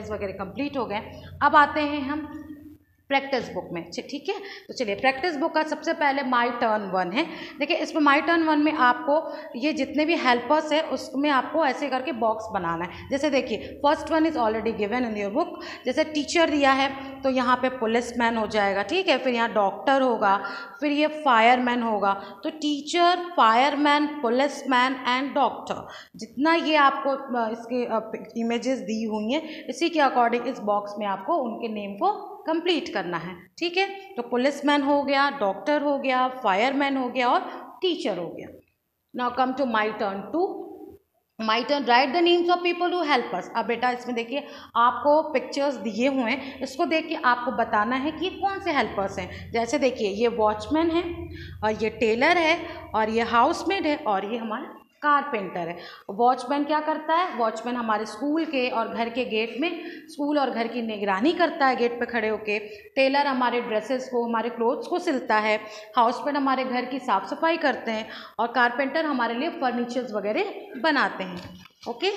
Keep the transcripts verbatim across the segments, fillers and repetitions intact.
Questions वगैरह complete हो गए। अब आते हैं हम प्रैक्टिस बुक में, ठीक है। तो चलिए, प्रैक्टिस बुक का सबसे पहले माई टर्न वन है। देखिए, इसमें माई टर्न वन में आपको ये जितने भी हेल्पर्स है उसमें आपको ऐसे करके बॉक्स बनाना है। जैसे देखिए, first one is already given in your book. जैसे टीचर दिया है तो यहाँ पे पुलिसमैन हो जाएगा, ठीक है। फिर यहाँ डॉक्टर होगा, फिर ये फायरमैन होगा। तो teacher, fireman, policeman and doctor, जितना ये आपको इसके इमेजेस दी हुई हैं, इसी के अकॉर्डिंग इस बॉक्स में आपको उनके नेम को कंप्लीट करना है, ठीक है। तो पुलिसमैन हो गया, डॉक्टर हो गया, फायरमैन हो गया और टीचर हो गया। Now come to my turn two. My turn, write the names of people who help us. अब बेटा इसमें देखिए आपको पिक्चर्स दिए हुए हैं, इसको देख के आपको बताना है कि कौन से हेल्पर्स हैं। जैसे देखिए, ये वॉचमैन है और ये टेलर है और ये हाउसमेड है और ये हमारा कारपेंटर है। वॉचमैन क्या करता है? वॉचमैन हमारे स्कूल के और घर के गेट में, स्कूल और घर की निगरानी करता है गेट पे खड़े होके। टेलर हमारे ड्रेसेस को, हमारे क्लोथ्स को सिलता है। हाउसमेड हमारे घर की साफ सफाई करते हैं और कारपेंटर हमारे लिए फर्नीचर्स वगैरह बनाते हैं। ओके,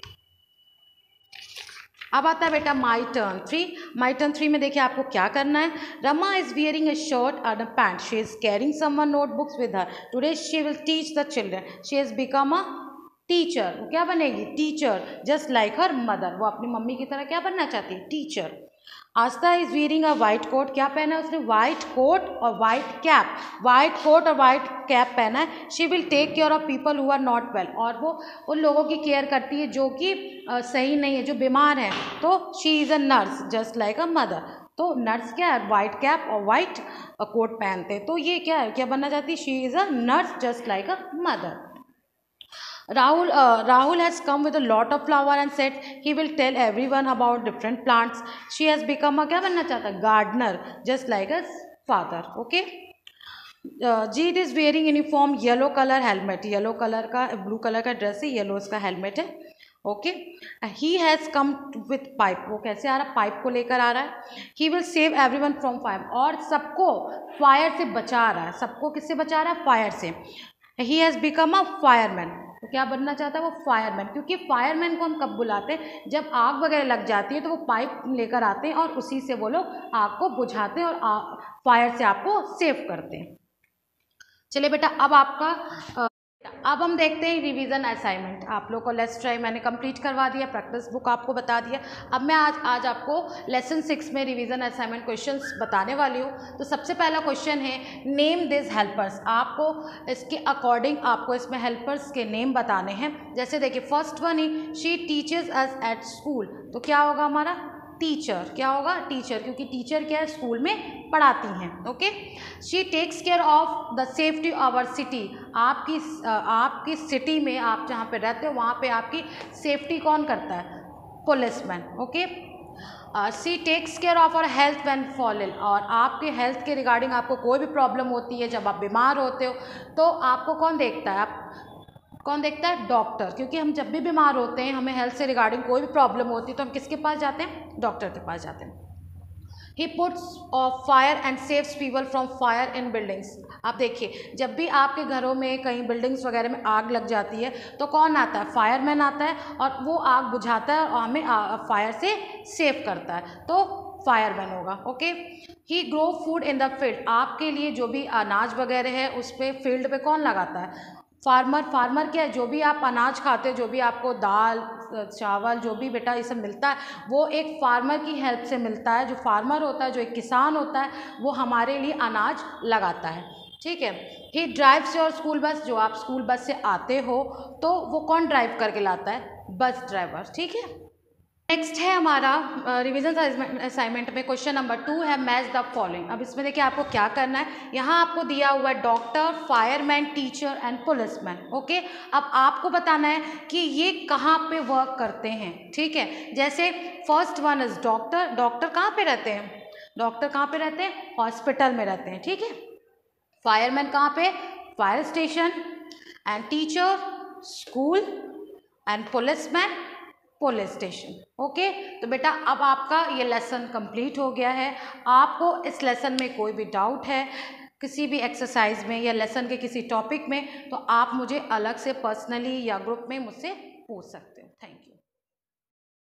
अब आता है बेटा my turn three. My turn three में देखिए आपको क्या करना है। Rama is wearing a shirt and a pant. She is carrying someone notebooks with her. Today she will teach the children. She is become a teacher. वो क्या बनेगी? Teacher, just like her mother. वो अपनी मम्मी की तरह क्या बनना चाहती है? Teacher. Aastha is wearing a white coat. क्या पहना है उसने? वाइट कोट और वाइट कैप। वाइट कोट और वाइट कैप पहना है। She will take care of people who are not well. और वो उन लोगों की केयर करती है जो कि सही नहीं है, जो बीमार हैं। तो she is a nurse, just like a mother. तो नर्स क्या है? वाइट कैप और वाइट कोट पहनते हैं। तो ये क्या है? क्या बनना चाहती है? She is a nurse, just like a mother. Rahul, uh, Rahul has come with a lot of flower and said he will tell everyone about different plants. She has become a क्या बनना चाहता है? Gardener, just like his father. Okay. Uh, Jeet is wearing uniform yellow color helmet. Yellow color का, blue color का dress है, yellow इसका helmet है। Okay, he has come with pipe. वो कैसे आ रहा है? पाइप को लेकर आ रहा है। He will save everyone from fire. और सबको फायर से बचा रहा है। सबको किससे बचा रहा है? फायर से। He has become a fireman. तो क्या बनना चाहता है वो? फायरमैन। क्योंकि फायरमैन को हम कब बुलाते हैं? जब आग वगैरह लग जाती है तो वो पाइप लेकर आते हैं और उसी से वो लोग आग को बुझाते हैं और फायर से आपको सेव करते हैं। चलिए बेटा, अब आपका अब हम देखते हैं रिवीजन असाइनमेंट। आप लोग को लेट्स ट्राई मैंने कंप्लीट करवा दिया, प्रैक्टिस बुक आपको बता दिया। अब मैं आज आज आपको लेसन सिक्स में रिवीजन असाइनमेंट क्वेश्चंस बताने वाली हूँ। तो सबसे पहला क्वेश्चन है, नेम दिस हेल्पर्स। आपको इसके अकॉर्डिंग आपको इसमें हेल्पर्स के नेम बताने हैं। जैसे देखिए, first one he, she teaches us at school. तो क्या होगा हमारा? टीचर। क्या होगा? टीचर, क्योंकि टीचर क्या है? स्कूल में पढ़ाती हैं। Okay. She takes care of the safety of our city. आपकी आपकी सिटी में, आप जहाँ पे रहते हो वहाँ पे आपकी सेफ्टी कौन करता है? Policeman. Okay. She takes care of our health when fall ill. और आपके हेल्थ के रिगार्डिंग आपको कोई भी प्रॉब्लम होती है, जब आप बीमार होते हो तो आपको कौन देखता है? आप कौन देखता है? डॉक्टर। क्योंकि हम जब भी बीमार होते हैं, हमें हेल्थ से रिगार्डिंग कोई भी प्रॉब्लम होती है तो हम किसके पास जाते हैं? डॉक्टर के पास जाते हैं। He puts off fire and saves people from fire in buildings. आप देखिए, जब भी आपके घरों में कहीं बिल्डिंग्स वगैरह में आग लग जाती है तो कौन आता है? फायरमैन आता है और वो आग बुझाता है और हमें फायर से सेव करता है। तो फायरमैन होगा। Okay. He grow food in the field. आपके लिए जो भी अनाज वगैरह है उस पर फील्ड पे कौन लगाता है? फार्मर। फार्मर क्या है? जो भी आप अनाज खाते हो, जो भी आपको दाल चावल जो भी बेटा ये सब मिलता है, वो एक फार्मर की हेल्प से मिलता है। जो फार्मर होता है, जो एक किसान होता है, वो हमारे लिए अनाज लगाता है। ठीक है। ही ड्राइव्स योर स्कूल बस। जो आप स्कूल बस से आते हो तो वो कौन ड्राइव करके लाता है? Bus driver. ठीक है। नेक्स्ट है हमारा रिवीजन असाइनमेंट में क्वेश्चन नंबर टू है, मैच द फॉलोइंग। अब इसमें देखिए आपको क्या करना है। यहाँ आपको दिया हुआ है doctor, fireman, teacher and policeman. Okay. अब आपको बताना है कि ये कहाँ पे वर्क करते हैं। ठीक है। जैसे first one is doctor. Doctor कहाँ पे रहते हैं? डॉक्टर कहाँ पे रहते हैं? हॉस्पिटल में रहते हैं। ठीक है। फायरमैन कहाँ पे? Fire station. And teacher school and policeman police station. Okay. तो बेटा अब आपका ये लेसन कंप्लीट हो गया है। आपको इस लेसन में कोई भी डाउट है किसी भी एक्सरसाइज में या लेसन के किसी टॉपिक में, तो आप मुझे अलग से पर्सनली या ग्रुप में मुझसे पूछ सकते हो। Thank you.